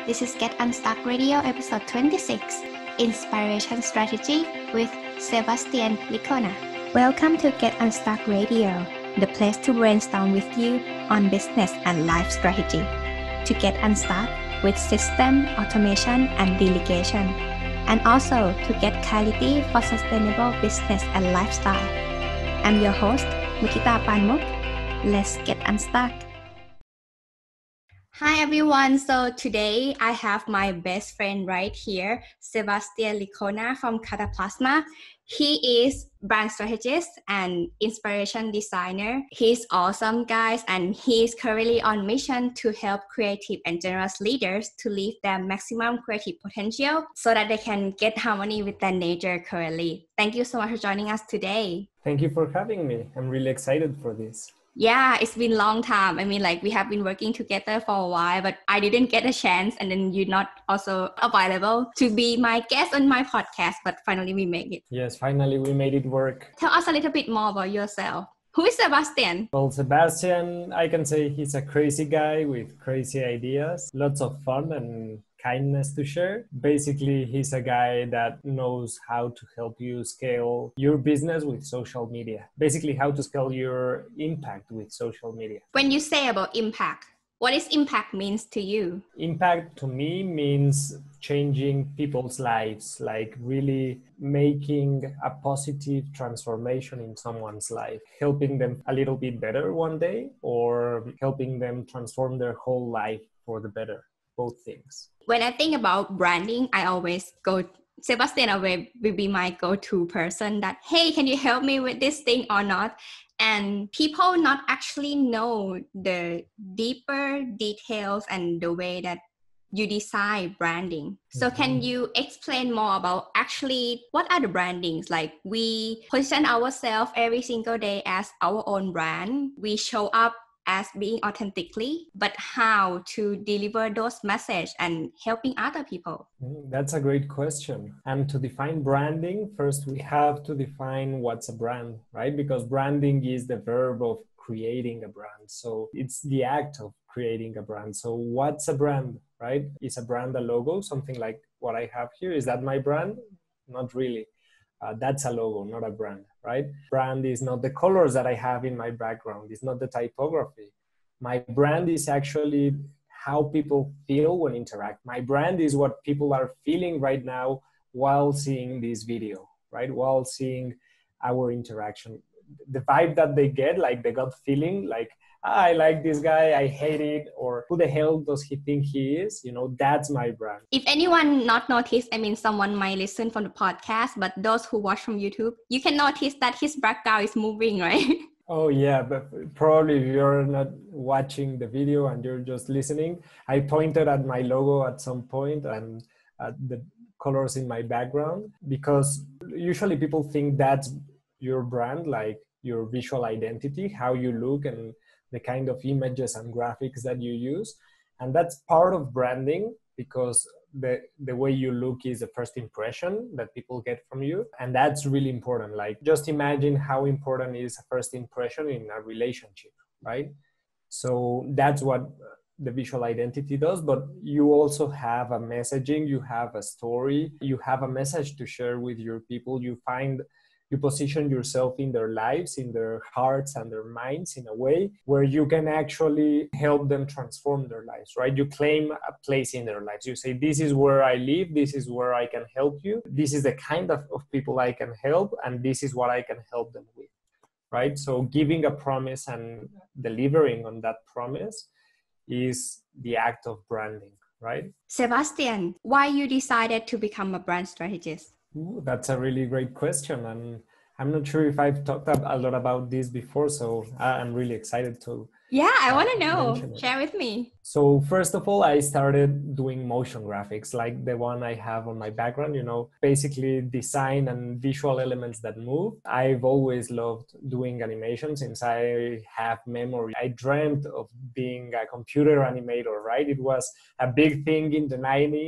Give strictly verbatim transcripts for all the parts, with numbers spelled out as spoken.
This is Get Unstuck Radio episode twenty-six, Inspiration Strategy with Sebastian Licona. Welcome to Get Unstuck Radio, the place to brainstorm with you on business and life strategy. To get unstuck with system, automation, and delegation. And also to get clarity for sustainable business and lifestyle. I'm your host, Mukita Panmuk. Let's get unstuck. Hi everyone, so today I have my best friend right here, Sebastian Licona from Cataplasma. He is brand strategist and inspiration designer. He's awesome, guys, and he's currently on mission to help creative and generous leaders to live their maximum creative potential so that they can get harmony with their nature currently. Thank you so much for joining us today. Thank you for having me. I'm really excited for this. Yeah, it's been a long time. I mean, like we have been working together for a while, but I didn't get a chance, and then you're not also available to be my guest on my podcast, but finally we made it. Yes, finally we made it work. Tell us a little bit more about yourself. Who is Sebastian? Well, Sebastian, I can say he's a crazy guy with crazy ideas, lots of fun and kindness to share. Basically, he's a guy that knows how to help you scale your business with social media. Basically, how to scale your impact with social media. When you say about impact, what does impact means to you? Impact to me means changing people's lives, like really making a positive transformation in someone's life, helping them a little bit better one day or helping them transform their whole life for the better, both things. When I think about branding, I always go, Sebastian will be my go-to person that, hey, can you help me with this thing or not? And people not actually know the deeper details and the way that you design branding. So mm-hmm. Can you explain more about actually what are the brandings? Like we position ourselves every single day as our own brand. We show up as being authentically, but how to deliver those messages and helping other people? That's a great question. And to define branding, first we have to define what's a brand, right? Because branding is the verb of creating a brand. So it's the act of creating a brand. So what's a brand, right? Is a brand a logo? Something like what I have here. Is that my brand? Not really. Uh, that's a logo, not a brand, right? Brand is not the colors that I have in my background. It's not the typography. My brand is actually how people feel when interact. My brand is what people are feeling right now while seeing this video, right? While seeing our interaction. The vibe that they get, like the gut feeling, like, ah, I like this guy, I hate it, or who the hell does he think he is? You know, that's my brand. If anyone not noticed, I mean, someone might listen from the podcast, but those who watch from YouTube, you can notice that his background is moving, right? Oh yeah, but probably if you're not watching the video and you're just listening, I pointed at my logo at some point and at the colors in my background, because usually people think that's your brand, like your visual identity, how you look and the kind of images and graphics that you use. And that's part of branding, because the, the way you look is the first impression that people get from you. And that's really important. Like, just imagine how important is a first impression in a relationship, right? So that's what the visual identity does. But you also have a messaging, you have a story, you have a message to share with your people. You find You position yourself in their lives, in their hearts and their minds in a way where you can actually help them transform their lives, right? You claim a place in their lives. You say, this is where I live. This is where I can help you. This is the kind of, of people I can help. And this is what I can help them with, right? So giving a promise and delivering on that promise is the act of branding, right? Sebastian, why you decided to become a brand strategist? Ooh, that's a really great question. And I'm not sure if I've talked a lot about this before, so I'm really excited to. Yeah, I uh, want to know. Share with me. So first of all, I started doing motion graphics, like the one I have on my background, you know, basically design and visual elements that move. I've always loved doing animation since I have memory. I dreamt of being a computer animator, right? It was a big thing in the nineties.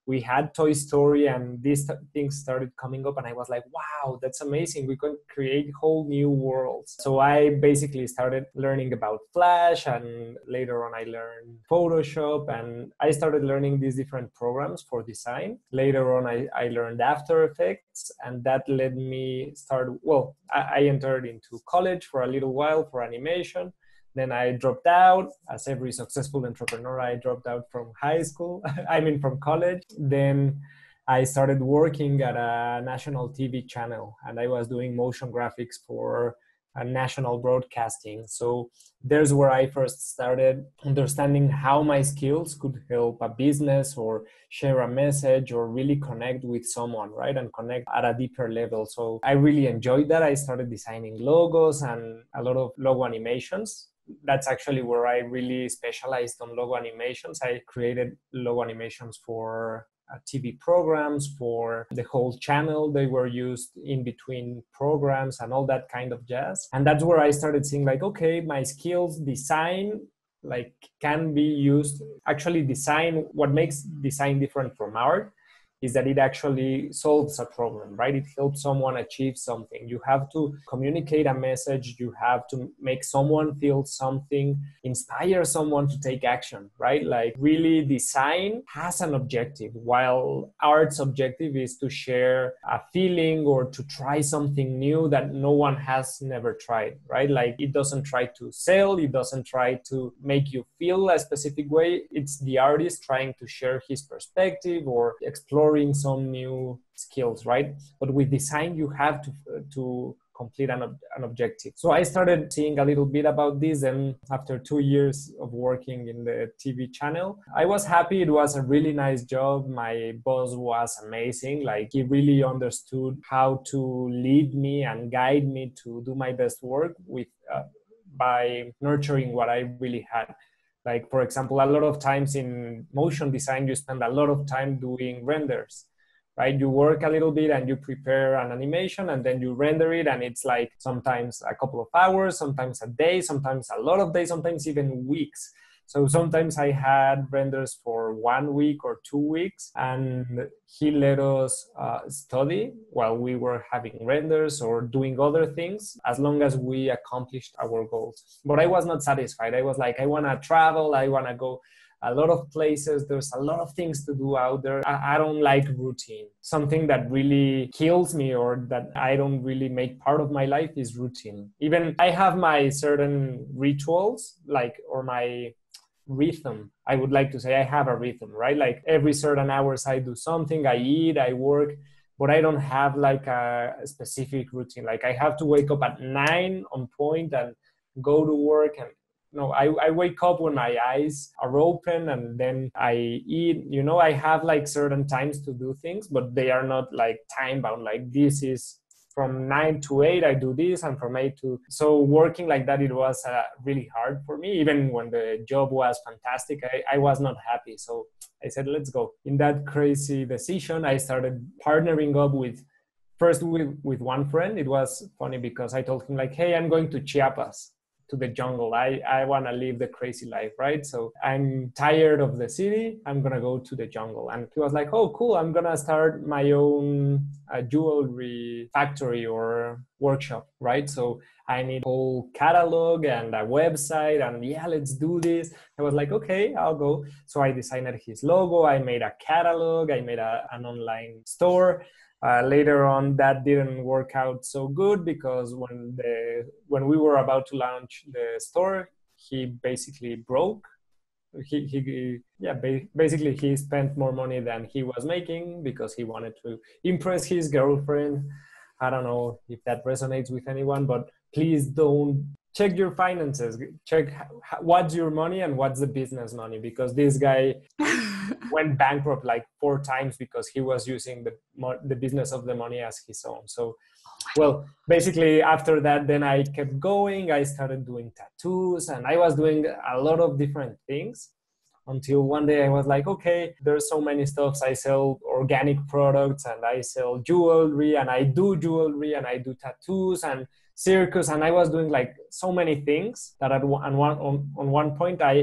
we had Toy Story and these t- things started coming up, and I was like, wow, that's amazing. We can create whole new worlds. So I basically started learning about Flash, and later on I learned Photoshop, and I started learning these different programs for design. Later on I, I learned After Effects, and that led me start, well, I, I entered into college for a little while for animation. Then I dropped out. As every successful entrepreneur, I dropped out from high school, I mean from college. Then I started working at a national T V channel, and I was doing motion graphics for a national broadcasting. So there's where I first started understanding how my skills could help a business or share a message or really connect with someone, right? And connect at a deeper level. So I really enjoyed that. I started designing logos and a lot of logo animations. That's actually where I really specialized on logo animations. I created logo animations for uh, T V programs, for the whole channel. They were used in between programs and all that kind of jazz. And that's where I started seeing like, okay, my skills, design, like can be used. Actually, design, what makes design different from art is that it actually solves a problem, right? It helps someone achieve something. You have to communicate a message. You have to make someone feel something, inspire someone to take action, right? Like really design has an objective, while art's objective is to share a feeling or to try something new that no one has never tried, right? Like it doesn't try to sell, it doesn't try to make you feel a specific way. It's the artist trying to share his perspective or explore some new skills, right? But with design, you have to to complete an, an objective. So I started seeing a little bit about this, and after two years of working in the T V channel, I was happy. It was a really nice job. My boss was amazing. Like he really understood how to lead me and guide me to do my best work with uh, by nurturing what I really had. Like, for example, a lot of times in motion design, you spend a lot of time doing renders, right? You work a little bit and you prepare an animation and then you render it. And it's like sometimes a couple of hours, sometimes a day, sometimes a lot of days, sometimes even weeks. So sometimes I had renders for one week or two weeks, and he let us uh, study while we were having renders or doing other things, as long as we accomplished our goals. But I was not satisfied. I was like, I want to travel. I want to go a lot of places. There's a lot of things to do out there. I, I don't like routine. Something that really kills me or that I don't really make part of my life is routine. Even I have my certain rituals, like, or my rhythm. I would like to say I have a rhythm, right? Like every certain hours I do something, I eat, I work, but I don't have like a specific routine. Like I have to wake up at nine on point and go to work. And no, I, I wake up when my eyes are open and then I eat. You know, I have like certain times to do things, but they are not like time bound. Like this is from nine to eight, I do this, and from eight to... So working like that, it was uh, really hard for me. Even when the job was fantastic, I, I was not happy. So I said, let's go. In that crazy decision, I started partnering up with, first with, with one friend. It was funny because I told him like, hey, I'm going to Chiapas, to the jungle. I, I want to live the crazy life, right? So I'm tired of the city. I'm going to go to the jungle. And he was like, oh, cool. I'm going to start my own uh, jewelry factory or workshop, right? So I need a whole catalog and a website, and yeah, let's do this. I was like, okay, I'll go. So I designed his logo. I made a catalog. I made a, an online store. Uh, later on, that didn't work out so good because when the when we were about to launch the store, he basically broke. He, he yeah, ba- basically he spent more money than he was making because he wanted to impress his girlfriend. I don't know if that resonates with anyone, but please don't check your finances. Check what's your money and what's the business money, because this guy went bankrupt like four times because he was using the the business of the money as his own. So, well, basically after that, then I kept going. I started doing tattoos and I was doing a lot of different things until one day I was like, okay, there's so many stuffs. I sell organic products and I sell jewelry and I do jewelry and I do tattoos and circus, and I was doing like so many things that at one, on one on, on one point I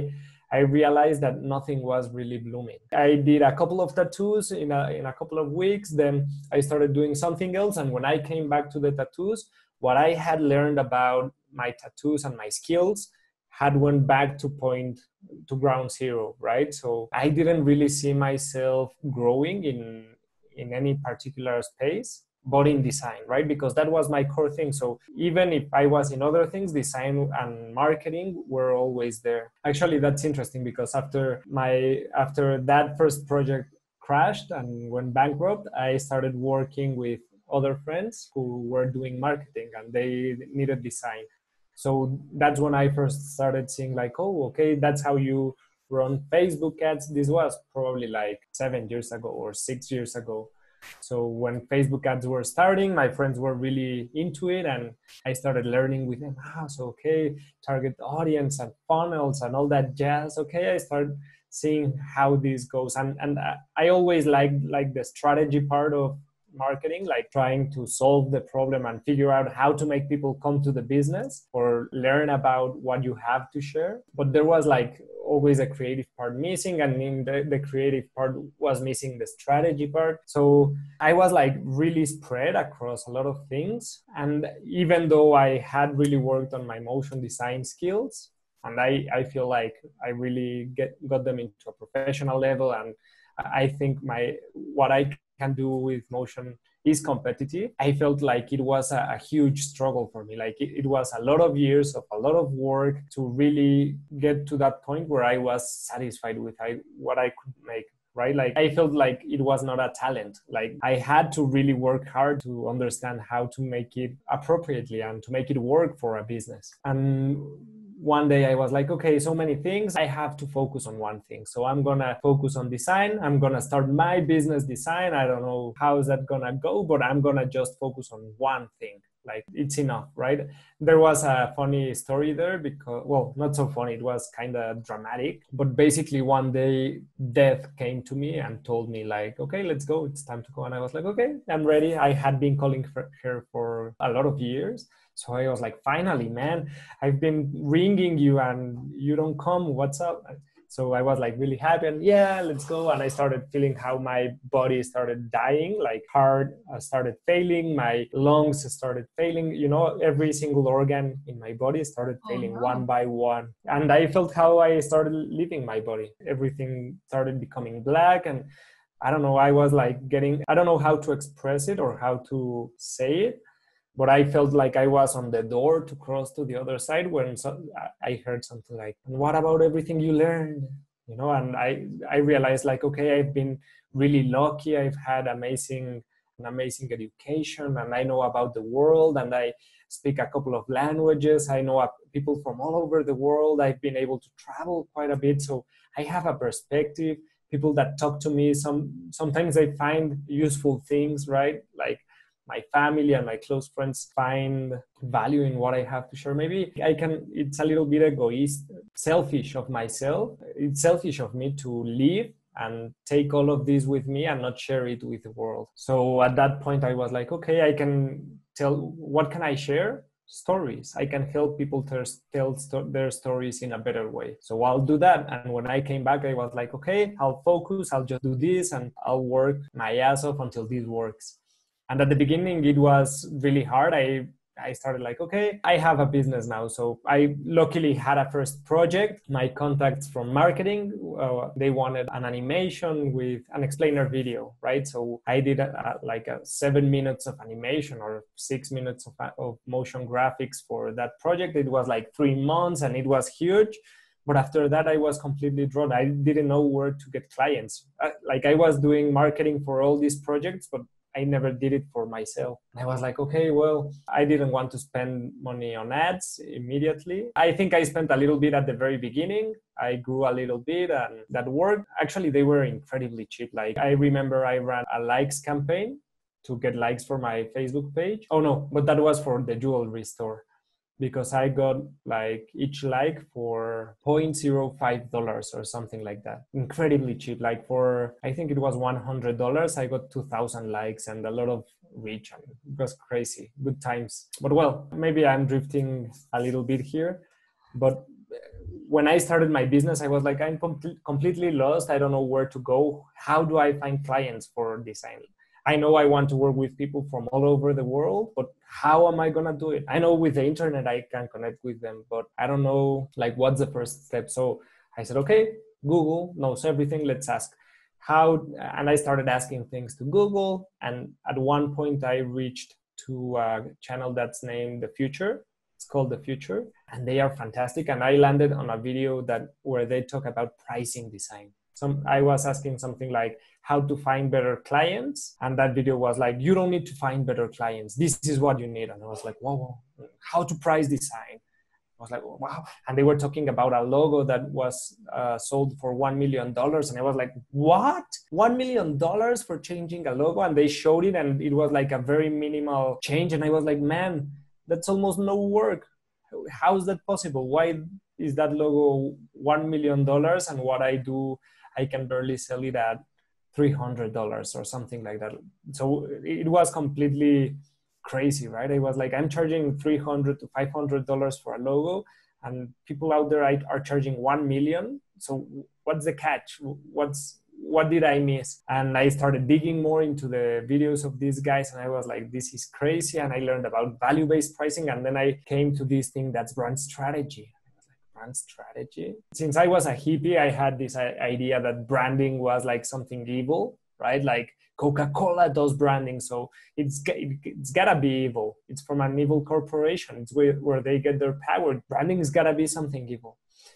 I realized that nothing was really blooming. I did a couple of tattoos in a, in a couple of weeks. Then I started doing something else. And when I came back to the tattoos, what I had learned about my tattoos and my skills had went back to point to ground zero, right? So I didn't really see myself growing in in any particular space, but in design, right? Because that was my core thing. So even if I was in other things, design and marketing were always there. Actually, that's interesting because after my after that first project crashed and went bankrupt, I started working with other friends who were doing marketing and they needed design. So that's when I first started seeing like, oh, okay, that's how you run Facebook ads. This was probably like seven years ago or six years ago. So when Facebook ads were starting, my friends were really into it and I started learning with them. Ah, so okay, target audience and funnels and all that jazz. Okay, I started seeing how this goes. And and I always like like the strategy part of marketing, like trying to solve the problem and figure out how to make people come to the business or learn about what you have to share. But there was like always a creative part missing, and in the, the creative part was missing the strategy part. So I was like really spread across a lot of things. And even though I had really worked on my motion design skills, and I, I feel like I really get got them into a professional level, and I think my what I can do with motion is competitive. I felt like it was a, a huge struggle for me. Like it, it was a lot of years of a lot of work to really get to that point where I was satisfied with I, what I could make. Right? Like I felt like it was not a talent. Like I had to really work hard to understand how to make it appropriately and to make it work for a business. And one day I was like, okay, so many things, I have to focus on one thing. So I'm gonna focus on design. I'm gonna start my business design. I don't know how is that gonna go, but I'm gonna just focus on one thing. Like it's enough, right? There was a funny story there because, well, not so funny, it was kind of dramatic, but basically one day Death came to me and told me like, okay, let's go, it's time to go. And I was like, okay, I'm ready. I had been calling for her for a lot of years. So I was like, finally, man, I've been ringing you and you don't come, what's up? So I was like really happy and yeah, let's go. And I started feeling how my body started dying, like heart started failing, my lungs started failing, you know, every single organ in my body started failing oh, no. one by one. And I felt how I started leaving my body. Everything started becoming black and I don't know, I was like getting, I don't know how to express it or how to say it. But I felt like I was on the door to cross to the other side when so, I heard something like, and what about everything you learned? You know, and I, I realized like, okay, I've been really lucky. I've had amazing, an amazing education and I know about the world and I speak a couple of languages. I know people from all over the world. I've been able to travel quite a bit. So I have a perspective. People that talk to me, some sometimes they find useful things, right? Like, my family and my close friends find value in what I have to share. Maybe I can, it's a little bit egoist, selfish of myself. It's selfish of me to leave and take all of this with me and not share it with the world. So at that point, I was like, okay, I can tell, what can I share? Stories. I can help people tell, tell sto- their stories in a better way. So I'll do that. And when I came back, I was like, okay, I'll focus, I'll just do this and I'll work my ass off until this works. And at the beginning, it was really hard. I I started like, okay, I have a business now. So I luckily had a first project. My contacts from marketing, uh, they wanted an animation with an explainer video, right? So I did a, a, like a seven minutes of animation or six minutes of, of motion graphics for that project. It was like three months and it was huge. But after that, I was completely drawn. I didn't know where to get clients. I, like I was doing marketing for all these projects, but I never did it for myself. I was like, okay, well, I didn't want to spend money on ads immediately. I think I spent a little bit at the very beginning. I grew a little bit and that worked. Actually, they were incredibly cheap. Like I remember I ran a likes campaign to get likes for my Facebook page. Oh no, but that was for the jewelry store, because I got like each like for zero point zero five dollars or something like that. Incredibly cheap. Like for, I think it was one hundred dollars, I got two thousand likes and a lot of reach. And it was crazy. Good times. But well, maybe I'm drifting a little bit here. But when I started my business, I was like, I'm com- completely lost. I don't know where to go. How do I find clients for design? I know I want to work with people from all over the world, but how am I going to do it? I know with the internet, I can connect with them, but I don't know, like, what's the first step? So I said, okay, Google knows everything. Let's ask how, and I started asking things to Google. And at one point I reached to a channel that's named The Futur. It's called The Futur, and they are fantastic. And I landed on a video that where they talk about pricing design. Some, I was asking something like how to find better clients. And that video was like, you don't need to find better clients. This is what you need. And I was like, whoa, whoa, how to price design. I was like, wow. And they were talking about a logo that was uh, sold for one million dollars. And I was like, what? one million dollars for changing a logo? And they showed it, and it was like a very minimal change. And I was like, man, that's almost no work. How is that possible? Why is that logo one million dollars? And what I do, I can barely sell it at three hundred dollars or something like that. So it was completely crazy, right? I was like, I'm charging three hundred to five hundred dollars for a logo, and people out there are charging one million. So what's the catch? What's what did I miss? And I started digging more into the videos of these guys, and I was like, this is crazy. And I learned about value-based pricing, and then I came to this thing that's brand strategy. Brand strategy. Since I was a hippie, I had this idea that branding was like something evil, right? Like Coca-Cola does branding, so it's it's gotta be evil. It's from an evil corporation. It's where, where they get their power. Branding has gotta be something evil.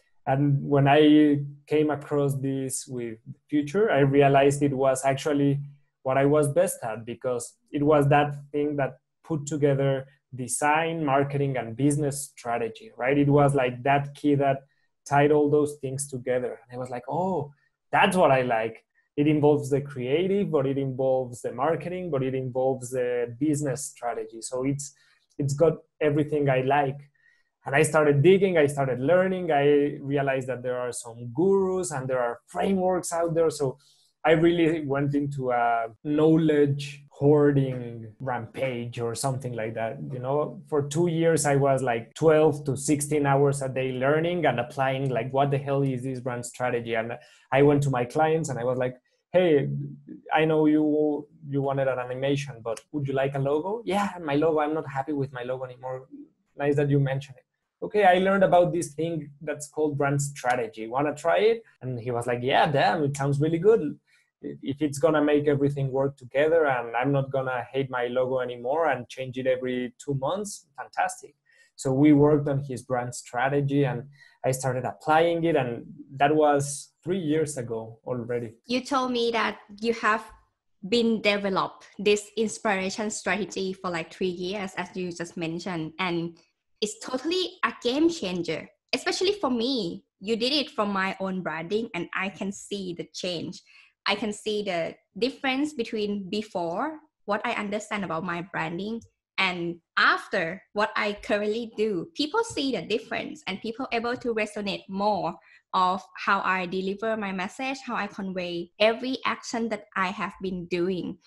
And when I came across this with The Futur, I realized it was actually what I was best at, because it was that thing that put together design, marketing, and business strategy, right? It was like that key that tied all those things together. And I was like, oh, that's what I like. It involves the creative, but it involves the marketing, but it involves the business strategy. So it's it's got everything I like. And I started digging, I started learning. I realized that there are some gurus and there are frameworks out there. So I really went into a knowledge hoarding rampage or something like that. You know, for two years, I was like twelve to sixteen hours a day learning and applying, like, what the hell is this brand strategy? And I went to my clients and I was like, hey, I know you you wanted an animation, but would you like a logo? Yeah, my logo, I'm not happy with my logo anymore. Nice that you mentioned it. Okay, I learned about this thing that's called brand strategy. Want to try it? And he was like, yeah, damn, it sounds really good. If it's going to make everything work together and I'm not going to hate my logo anymore and change it every two months, fantastic. So we worked on his brand strategy and I started applying it. And that was three years ago already. You told me that you have been developed this inspiration strategy for like three years, as you just mentioned. And it's totally a game changer, especially for me. You did it from my own branding and I can see the change. I can see the difference between before, what I understand about my branding, and after what I currently do. People see the difference and people able to resonate more of how I deliver my message, how I convey every action that I have been doing.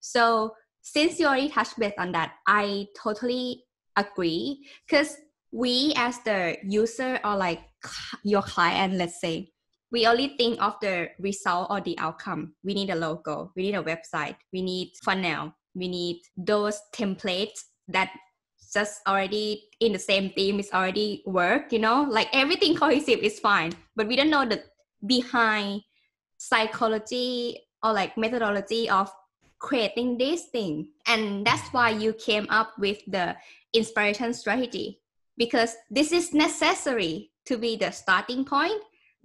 So since you already touched base on that, I totally agree, because we as the user or like your client, let's say, we only think of the result or the outcome. We need a logo, we need a website, we need funnel, we need those templates that just already in the same theme is already work, you know, like everything cohesive is fine, but we don't know the behind psychology or like methodology of creating this thing. And that's why you came up with the inspiration strategy, because this is necessary to be the starting point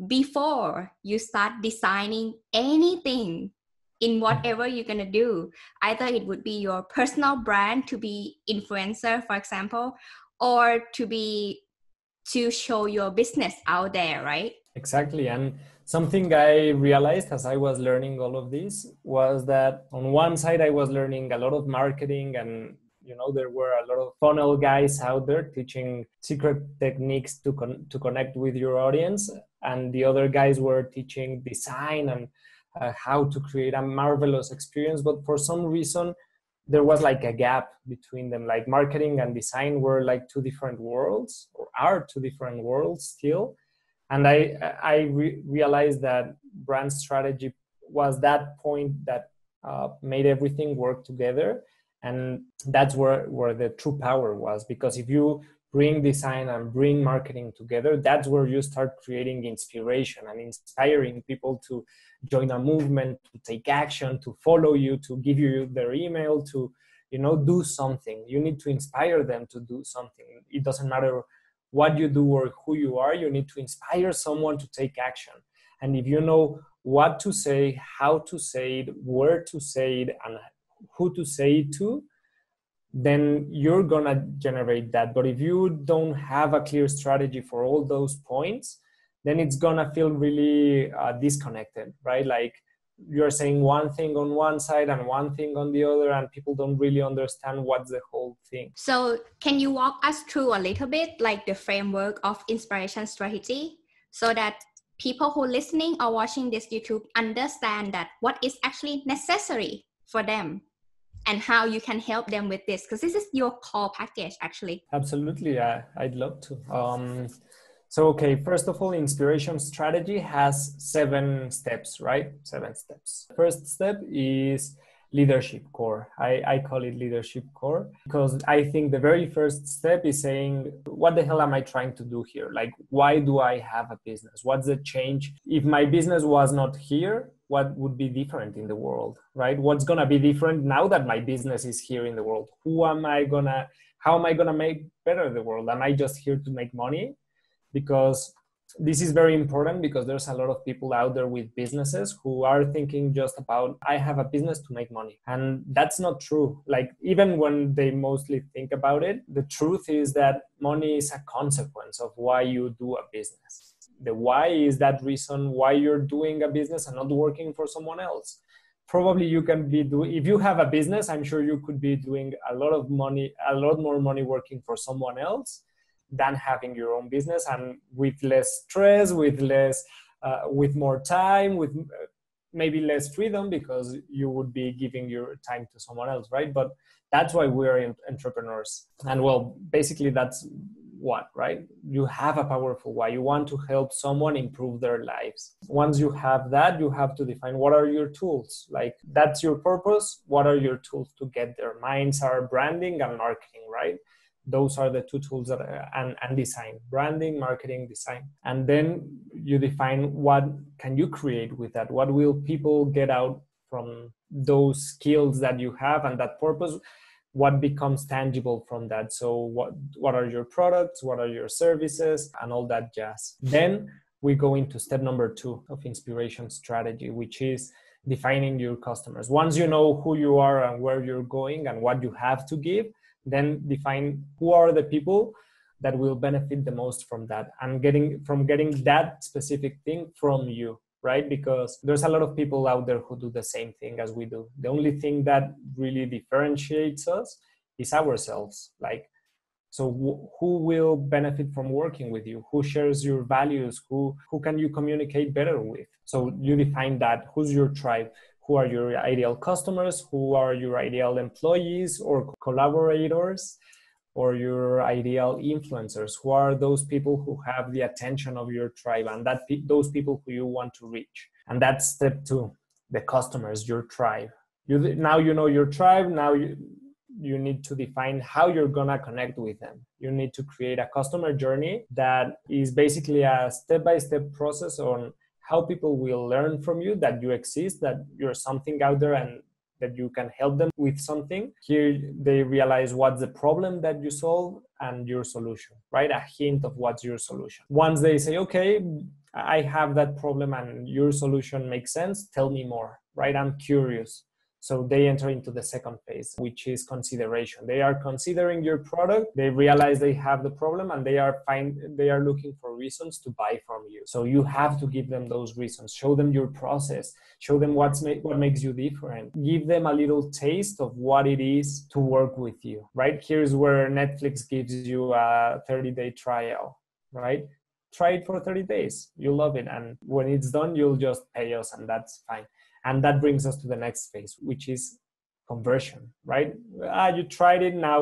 before you start designing anything in whatever you're going to do. Either it would be your personal brand to be influencer, for example, or to be to show your business out there, right? Exactly. And something I realized as I was learning all of this was that on one side, I was learning a lot of marketing, and you know, there were a lot of funnel guys out there teaching secret techniques to con- to connect with your audience. And the other guys were teaching design and uh, how to create a marvelous experience. But for some reason, there was like a gap between them. Like marketing and design were like two different worlds, or are two different worlds still. And I, I re- realized that brand strategy was that point that uh, made everything work together. And that's where, where the true power was. Because if you bring design and bring marketing together, that's where you start creating inspiration and inspiring people to join a movement, to take action, to follow you, to give you their email, to, you know, do something. You need to inspire them to do something. It doesn't matter what you do or who you are, you need to inspire someone to take action. And if you know what to say, how to say it, where to say it, and who to say it to, then you're gonna generate that. But if you don't have a clear strategy for all those points, then it's gonna feel really uh, disconnected, right? Like you're saying one thing on one side and one thing on the other, and people don't really understand what's the whole thing. So can you walk us through a little bit like the framework of inspiration strategy, so that people who are listening or watching this YouTube understand that what is actually necessary for them and how you can help them with this? Because this is your core package, actually. Absolutely, yeah, I'd love to. Um, so, okay, first of all, inspiration strategy has seven steps, right? Seven steps. First step is leadership core. I, I call it leadership core because I think the very first step is saying, what the hell am I trying to do here? Like, why do I have a business? What's the change? If my business was not here, what would be different in the world, right? What's gonna be different now that my business is here in the world? Who am I gonna, how am I gonna make better the world? Am I just here to make money? Because this is very important, because there's a lot of people out there with businesses who are thinking just about, I have a business to make money. And that's not true. Like, even when they mostly think about it, the truth is that money is a consequence of why you do a business. The why is that reason why you're doing a business and not working for someone else. Probably you can be doing, if you have a business, I'm sure you could be doing a lot of money, a lot more money working for someone else than having your own business, and with less stress, with less, uh, with more time, with maybe less freedom, because you would be giving your time to someone else, right? But that's why we're entrepreneurs. And well, basically that's what, right? You have a powerful why. You want to help someone improve their lives. Once you have that, you have to define what are your tools. Like, that's your purpose. What are your tools to get there? Mines are branding and marketing, right? Those are the two tools that are, and, and design, branding, marketing, design. And then you define what can you create with that? What will people get out from those skills that you have and that purpose? What becomes tangible from that? So what, what are your products? What are your services? And all that jazz. Then we go into step number two of inspiration strategy, which is defining your customers. Once you know who you are and where you're going and what you have to give, then define who are the people that will benefit the most from that, and getting from getting that specific thing from you, right? Because there's a lot of people out there who do the same thing as we do. The only thing that really differentiates us is ourselves. Like, so w- who will benefit from working with you? Who shares your values? Who who can you communicate better with? So you define that. Who's your tribe? Who are your ideal customers? Who are your ideal employees or collaborators, or your ideal influencers? Who are those people who have the attention of your tribe, and that pe- those people who you want to reach? And that's step two, the customers, your tribe. You now you know your tribe. Now you you need to define how you're gonna connect with them. You need to create a customer journey that is basically a step-by-step process on how people will learn from you that you exist, that you're something out there, and that you can help them with something. Here they realize what's the problem that you solve and your solution, right? A hint of what's your solution. Once they say, okay, I have that problem and your solution makes sense, tell me more, right? I'm curious. So they enter into the second phase, which is consideration. They are considering your product. They realize they have the problem, and they are find they are looking for reasons to buy from you. So you have to give them those reasons. Show them your process. Show them what's ma- what makes you different. Give them a little taste of what it is to work with you, right? Here's where Netflix gives you a thirty-day trial, right? Try it for thirty days. You'll love it. And when it's done, you'll just pay us, and that's fine. And that brings us to the next phase, which is conversion, right? Ah, you tried it, now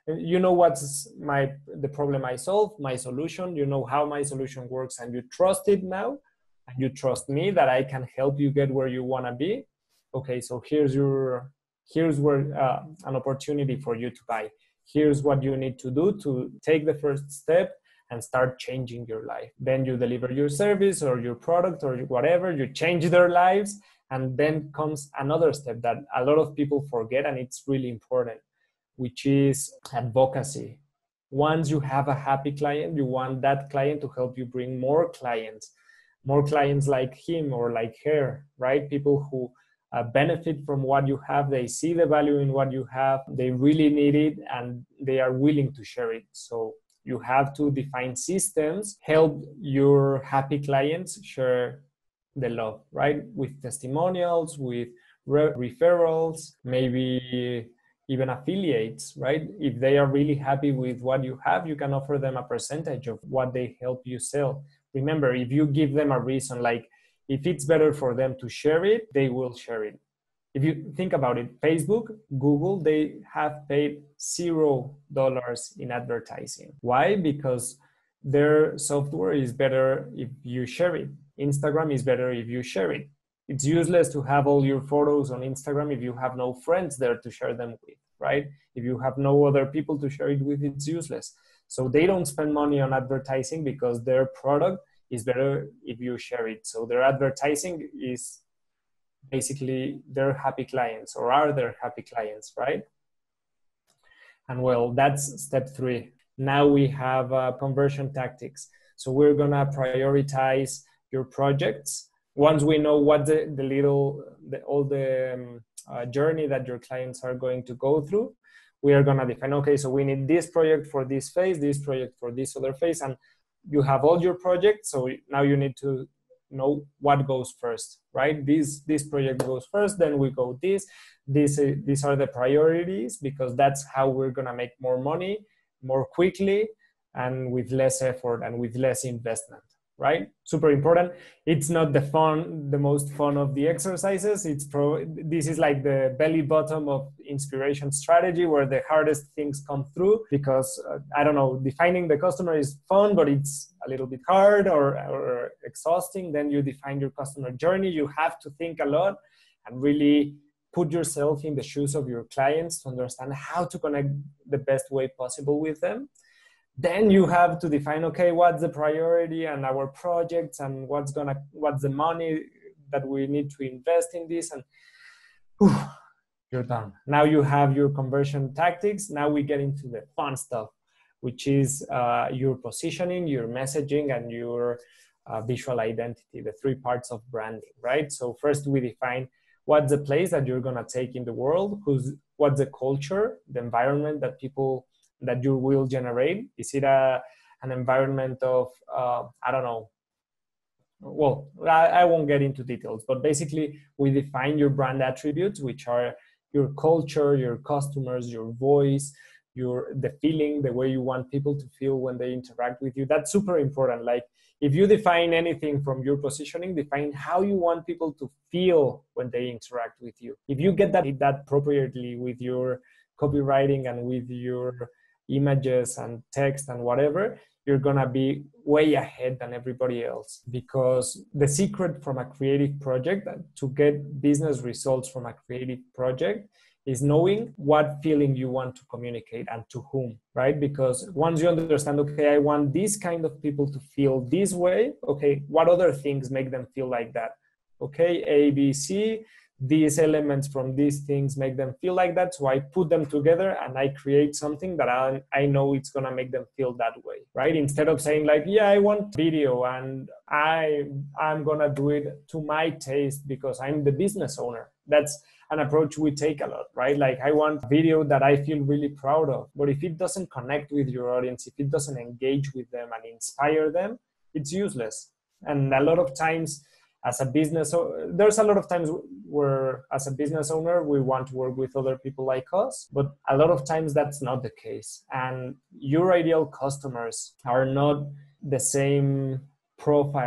You know what's my the problem I solve, my solution. You know how my solution works, and you trust it now, and you trust me that I can help you get where you want to be. Okay, so here's your here's where uh, an opportunity for you to buy. Here's what you need to do to take the first step and start changing your life. Then you deliver your service or your product or whatever. You change their lives, and then comes another step that a lot of people forget, and it's really important, which is advocacy. Once you have a happy client, you want that client to help you bring more clients, more clients like him or like her, right? People who uh, benefit from what you have, they see the value in what you have, they really need it, and they are willing to share it. So you have to define systems, help your happy clients share the love, right? With testimonials, with re- referrals, maybe even affiliates, right? If they are really happy with what you have, you can offer them a percentage of what they help you sell. Remember, if you give them a reason, like if it's better for them to share it, they will share it. If you think about it, Facebook, Google, they have paid zero dollars in advertising. Why? Because their software is better if you share it. Instagram is better if you share it. It's useless to have all your photos on Instagram if you have no friends there to share them with, right? If you have no other people to share it with, it's useless. So they don't spend money on advertising because their product is better if you share it. So their advertising is basically their happy clients, or are their happy clients, right? And well, that's step three. Now we have uh, conversion tactics. So we're gonna prioritize your projects. Once we know what the, the little, the, all the um, uh, journey that your clients are going to go through, we are gonna define, okay, so we need this project for this phase, this project for this other phase, and you have all your projects. So now you need to know what goes first, right? This, this project goes first, then we go this, this, uh, these are the priorities, because that's how we're gonna make more money, more quickly, and with less effort and with less investment, right? Super important. It's not the fun, the most fun of the exercises. It's pro, this is like the belly bottom of inspiration strategy, where the hardest things come through, because uh, I don't know, defining the customer is fun, but it's a little bit hard or, or exhausting. Then you define your customer journey. You have to think a lot and really put yourself in the shoes of your clients to understand how to connect the best way possible with them. Then you have to define, okay, what's the priority and our projects, and what's gonna, what's the money that we need to invest in this, and whew, you're done. Now you have your conversion tactics. Now we get into the fun stuff, which is uh, your positioning, your messaging, and your uh, visual identity, the three parts of branding, right? So first we define what's the place that you're gonna take in the world, who's, what's the culture, the environment that people, that you will generate. Is it a, an environment of, uh, I don't know, well, I, I won't get into details, but basically we define your brand attributes, which are your culture, your customers, your voice, your, the feeling, the way you want people to feel when they interact with you. That's super important. Like if you define anything from your positioning, define how you want people to feel when they interact with you. If you get that, that appropriately with your copywriting and with your images and text and whatever, you're gonna be way ahead than everybody else. Because the secret from a creative project, to get business results from a creative project, is knowing what feeling you want to communicate and to whom, right? Because once you understand, okay, I want these kind of people to feel this way, okay, what other things make them feel like that? Okay, A, B, C, these elements from these things make them feel like that. So I put them together and I create something that I, I know it's gonna make them feel that way, right? Instead of saying like, yeah, I want video and I, I'm gonna do it to my taste because I'm the business owner. That's an approach we take a lot, right? Like I want video that I feel really proud of, but if it doesn't connect with your audience, if it doesn't engage with them and inspire them, it's useless. And a lot of times, as a business, there's a lot of times where as a business owner, we want to work with other people like us, but a lot of times that's not the case. And your ideal customers are not the same profile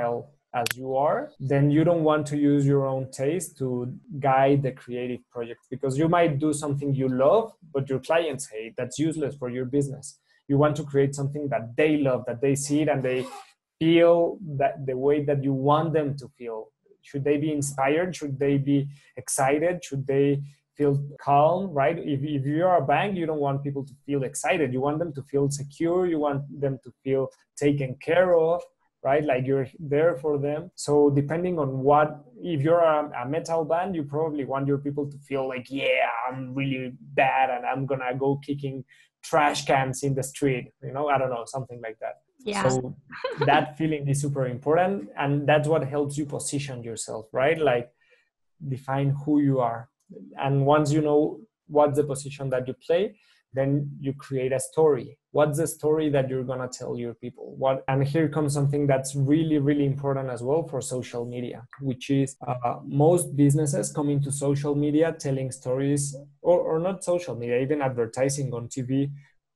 as you are, then you don't want to use your own taste to guide the creative project, because you might do something you love, but your clients hate. That's useless for your business. You want to create something that they love, that they see it and they feel that the way that you want them to feel. Should they be inspired? Should they be excited? Should they feel calm, right? If, if you're a bank, you don't want people to feel excited. You want them to feel secure. You want them to feel taken care of, right? Like you're there for them. So depending on what, if you're a, a metal band, you probably want your people to feel like, yeah, I'm really bad and I'm gonna go kicking trash cans in the street, you know, I don't know, something like that. Yeah. So that feeling is super important, and that's what helps you position yourself, right? Like define who you are. And once you know what's the position that you play, then you create a story. What's the story that you're gonna tell your people? What? And here comes something that's really, really important as well for social media, which is uh, most businesses come into social media telling stories, or, or not social media, even advertising on T V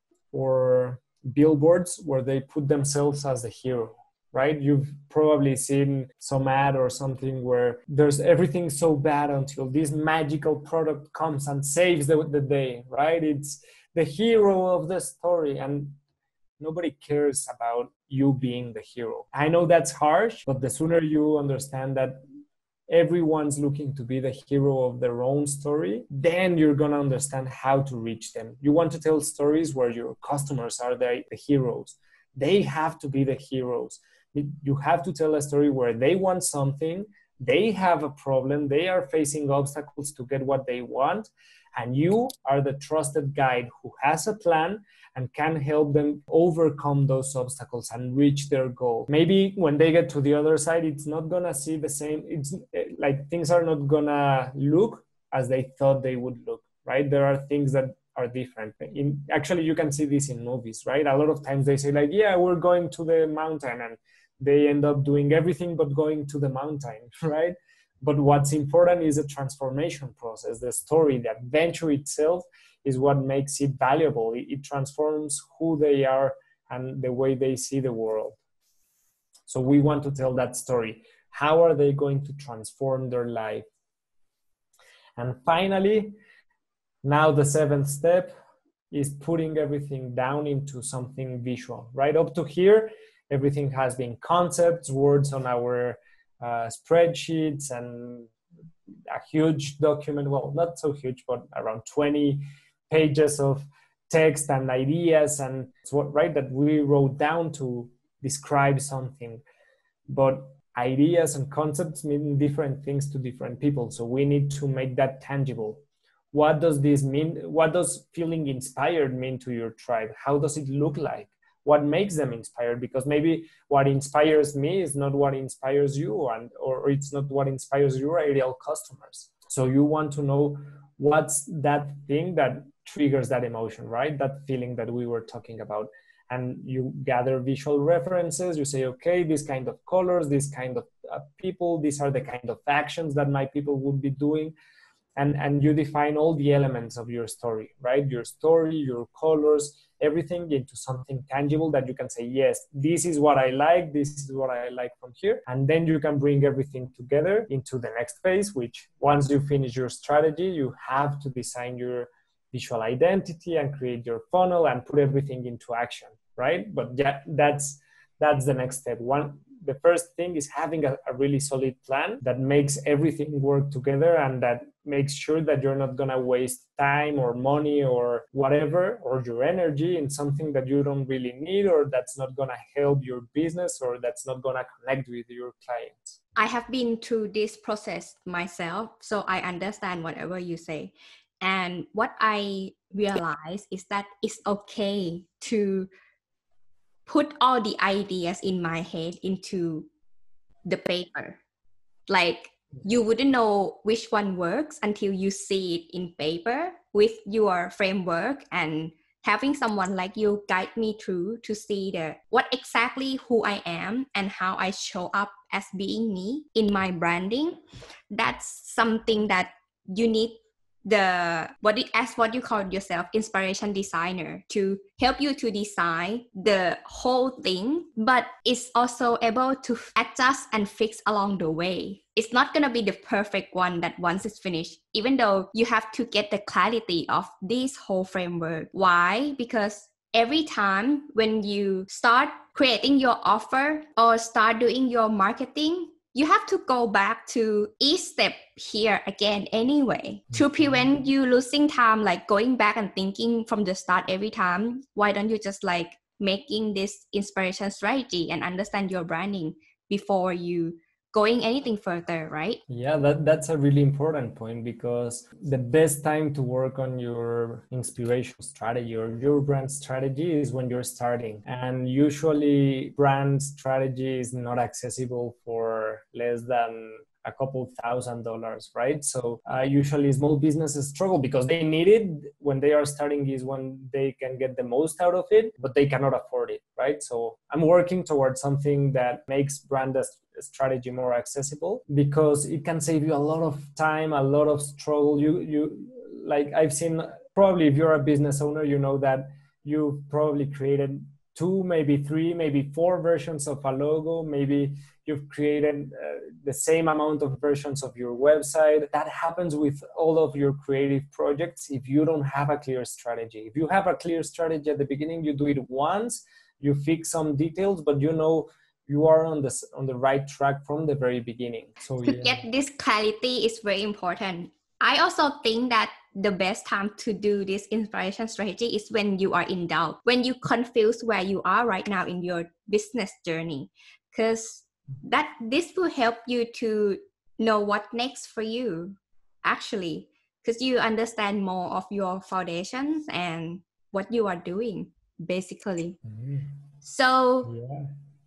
or billboards, where they put themselves as the hero, right? You've probably seen some ad or something where there's everything so bad until this magical product comes and saves the, the day, right? It's the hero of the story, and nobody cares about you being the hero. I know that's harsh, but the sooner you understand that everyone's looking to be the hero of their own story, then you're going to understand how to reach them. You want to tell stories where your customers are the, the heroes. They have to be the heroes. You have to tell a story where they want something, they have a problem, they are facing obstacles to get what they want, and you are the trusted guide who has a plan and can help them overcome those obstacles and reach their goal. Maybe when they get to the other side, it's not gonna see the same, it's like things are not gonna look as they thought they would look, right? There are things that are different. In, actually, you can see this in movies, right? A lot of times they say like, yeah, we're going to the mountain, and they end up doing everything but going to the mountain, right? But what's important is the transformation process, the story, the adventure itself is what makes it valuable. It, it transforms who they are and the way they see the world. So we want to tell that story. How are they going to transform their life? And finally, now the seventh step is putting everything down into something visual, right? Up to here, everything has been concepts, words on our uh, spreadsheets, and a huge document, well, not so huge, but around twenty pages of text and ideas, and it's what, right, that we wrote down to describe something. But ideas and concepts mean different things to different people, so we need to make that tangible. What does this mean? What does feeling inspired mean to your tribe? How does it look like? What makes them inspired? Because maybe what inspires me is not what inspires you, and or it's not what inspires your ideal customers. So you want to know what's that thing that triggers that emotion, right? That feeling that we were talking about. And you gather visual references. You say, okay, this kind of colors, this kind of uh, people, these are the kind of actions that my people would be doing. And, and you define all the elements of your story, right? Your story, your colors, everything into something tangible that you can say, yes, this is what I like, this is what I like from here. And then you can bring everything together into the next phase, which once you finish your strategy, you have to design your visual identity and create your funnel and put everything into action, right? But yeah, that's, that's the next step. One, the first thing is having a, a really solid plan that makes everything work together and that makes sure that you're not going to waste time or money or whatever, or your energy in something that you don't really need, or that's not going to help your business, or that's not going to connect with your clients. I have been through this process myself, so I understand whatever you say. And what I realize is that it's okay to put all the ideas in my head into the paper. Like, you wouldn't know which one works until you see it in paper with your framework, and having someone like you guide me through to see the what exactly who I am and how I show up as being me in my branding. That's something that you need the what you, as what you call yourself, inspiration designer, to help you to design the whole thing, but it's also able to adjust and fix along the way. It's not gonna be the perfect one that once it's finished, even though you have to get the clarity of this whole framework. Why? Because every time when you start creating your offer or start doing your marketing, you have to go back to each step here again anyway, to prevent you losing time, like going back and thinking from the start every time. Why don't you just like making this inspiration strategy and understand your branding before you going anything further, right? Yeah, that, that's a really important point, because the best time to work on your inspiration strategy or your brand strategy is when you're starting. And usually brand strategy is not accessible for less than a couple thousand dollars, right? So uh, usually small businesses struggle because they need it when they are starting, is when they can get the most out of it, but they cannot afford it, right? So I'm working towards something that makes brand strategy more accessible, because it can save you a lot of time, a lot of struggle. You, you like I've seen, probably if you're a business owner, you know that you've probably created two, maybe three, maybe four versions of a logo. Maybe you've created uh, the same amount of versions of your website. That happens with all of your creative projects if you don't have a clear strategy. If you have a clear strategy at the beginning, you do it once, you fix some details, but you know you are on the, on the right track from the very beginning. So to yeah. get this clarity is very important. I also think that the best time to do this inspiration strategy is when you are in doubt, when you confuse where you are right now in your business journey, because that this will help you to know what next for you, actually, because you understand more of your foundations and what you are doing, basically. Mm-hmm. So yeah.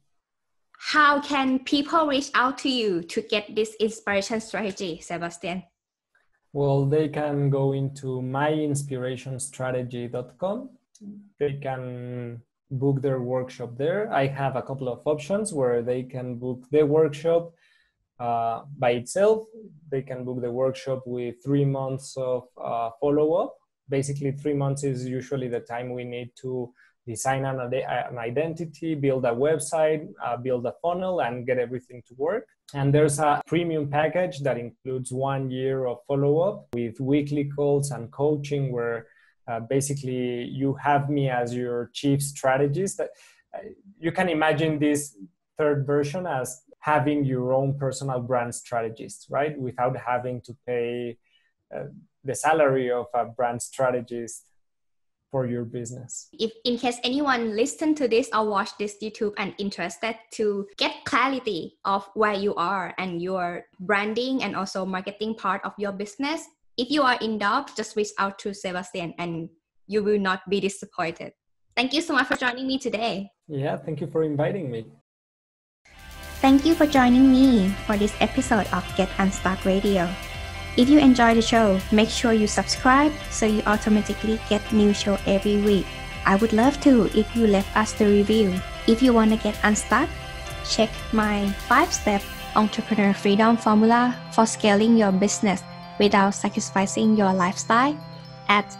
How can people reach out to you to get this inspiration strategy, Sebastian? Well, they can go into my inspiration strategy dot com. They can book their workshop there. I have a couple of options where they can book the workshop uh, by itself. They can book the workshop with three months of uh, follow-up. Basically, three months is usually the time we need to design an, an identity, build a website, uh, build a funnel, and get everything to work. And there's a premium package that includes one year of follow-up with weekly calls and coaching, where uh, basically you have me as your chief strategist. That uh, you can imagine this third version as having your own personal brand strategist, right? Without having to pay uh, the salary of a brand strategist for your business. If in case anyone listen to this or watch this YouTube and interested to get clarity of where you are and your branding and also marketing part of your business, if you are in doubt, just reach out to Sebastian and you will not be disappointed. Thank you so much for joining me today. Yeah, thank you for inviting me. Thank you for joining me for this episode of Get Unstuck Radio. If you enjoy the show, make sure you subscribe so you automatically get new show every week. I would love to if you left us the review. If you want to get unstuck, check my five-step entrepreneur freedom formula for scaling your business without sacrificing your lifestyle at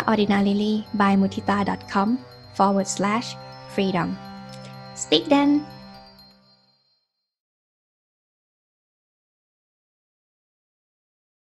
worldwideweb.extraordinarily by mutita dot com forward slash freedom. Speak then.